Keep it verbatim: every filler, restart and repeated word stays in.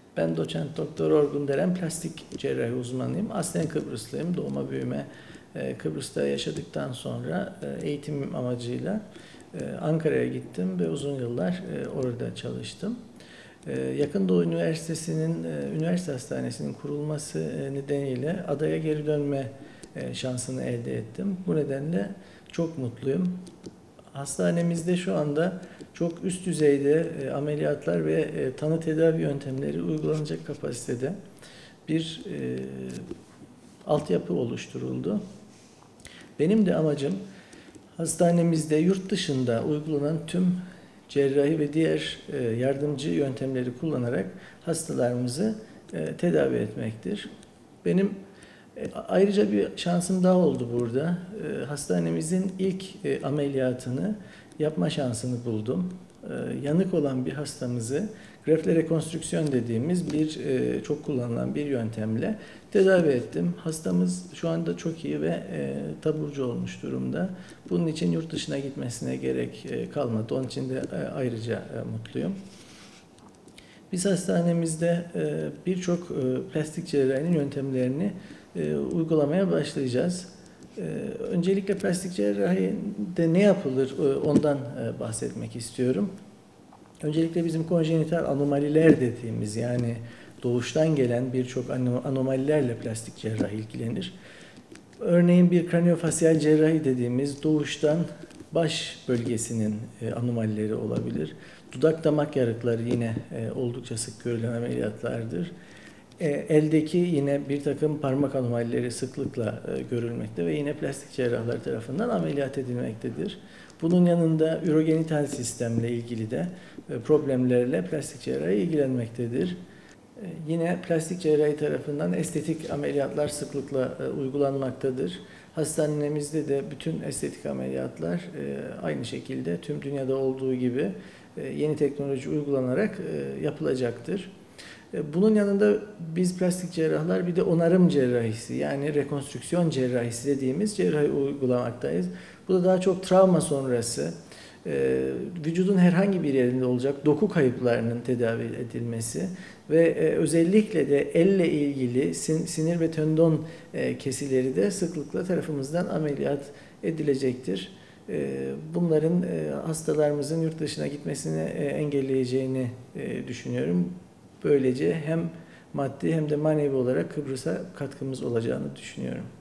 Ben doçent doktor Orgun Deren, plastik cerrahi uzmanıyım. Aslen Kıbrıslıyım. Doğma büyüme Kıbrıs'ta yaşadıktan sonra eğitim amacıyla Ankara'ya gittim ve uzun yıllar orada çalıştım. Yakın Doğu Üniversitesi'nin, üniversite hastanesinin kurulması nedeniyle adaya geri dönme şansını elde ettim. Bu nedenle çok mutluyum. Hastanemizde şu anda çok üst düzeyde ameliyatlar ve tanı tedavi yöntemleri uygulanacak kapasitede bir e, altyapı oluşturuldu. Benim de amacım hastanemizde yurt dışında uygulanan tüm cerrahi ve diğer e, yardımcı yöntemleri kullanarak hastalarımızı e, tedavi etmektir. Benim e, ayrıca bir şansım daha oldu burada. E, hastanemizin ilk e, ameliyatını yapma şansını buldum. E, yanık olan bir hastamızı grefle rekonstrüksiyon dediğimiz bir e, çok kullanılan bir yöntemle tedavi ettim. Hastamız şu anda çok iyi ve e, taburcu olmuş durumda. Bunun için yurt dışına gitmesine gerek e, kalmadı. Onun için de e, ayrıca e, mutluyum. Biz hastanemizde e, birçok e, plastik cerrahinin yöntemlerini e, uygulamaya başlayacağız. E, öncelikle plastik cerrahide ne yapılır e, ondan e, bahsetmek istiyorum. Öncelikle bizim konjenital anomaliler dediğimiz, yani doğuştan gelen birçok anomalilerle plastik cerrahi ilgilenir. Örneğin bir kraniofasyal cerrahi dediğimiz doğuştan baş bölgesinin anomalileri olabilir. Dudak damak yarıkları yine oldukça sık görülen ameliyatlardır. Eldeki yine bir takım parmak anomalileri sıklıkla görülmekte ve yine plastik cerrahlar tarafından ameliyat edilmektedir. Bunun yanında ürogenital sistemle ilgili de problemlerle plastik cerrahi ilgilenmektedir. Yine plastik cerrahi tarafından estetik ameliyatlar sıklıkla uygulanmaktadır. Hastanemizde de bütün estetik ameliyatlar aynı şekilde tüm dünyada olduğu gibi yeni teknoloji uygulanarak yapılacaktır. Bunun yanında biz plastik cerrahlar bir de onarım cerrahisi, yani rekonstrüksiyon cerrahisi dediğimiz cerrahi uygulamaktayız. Bu da daha çok travma sonrası, vücudun herhangi bir yerinde olacak doku kayıplarının tedavi edilmesi ve özellikle de elle ilgili sinir ve tendon kesileri de sıklıkla tarafımızdan ameliyat edilecektir. Bunların hastalarımızın yurt dışına gitmesini engelleyeceğini düşünüyorum. Böylece hem maddi hem de manevi olarak Kıbrıs'a katkımız olacağını düşünüyorum.